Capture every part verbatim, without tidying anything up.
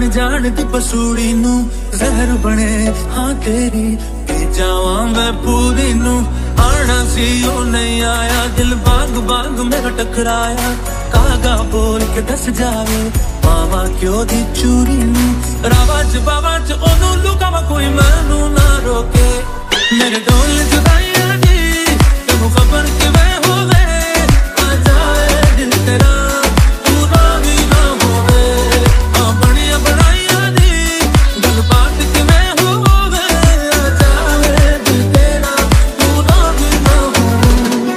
जान दी पसूड़ी नू जहर बने हाँ तेरी पी जावा मैं पूरी नू आना सी ओ नहीं आया दिल बाग बाग मेरा टकराया कागा बोल के दस जावे मावा क्यों दी चूरी नू रावा च बावा च ओनू लुकावा कोई मैनू ना रोके मेरे डोल जुदाइयां दी तेनू खबर कि मैं होवे आ जाए दिल तेरा तू रावी ना होवे आ बनिया बनाइयां दी गल बात कि मैं होवे आ जाए दिल तेरा तू रावी ना होवे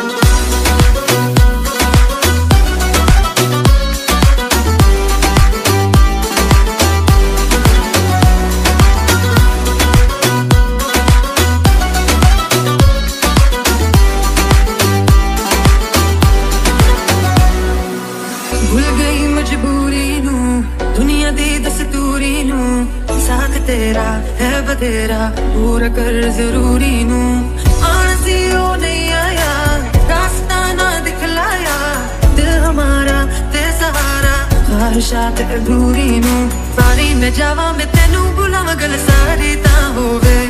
भूल गई मजबूरी नू दुनिया दी दस्तूरी नू साथ तेरा है बतेरा पूरा कर जरूरी नू आना सी ओ नहीं आया रास्ता ना दिखलाया दिल हमारा ते सहारा ख्वाहिशात अधूरी नू सारी मैं जावा मैं तेनू बुलावा गल सारी ता होवे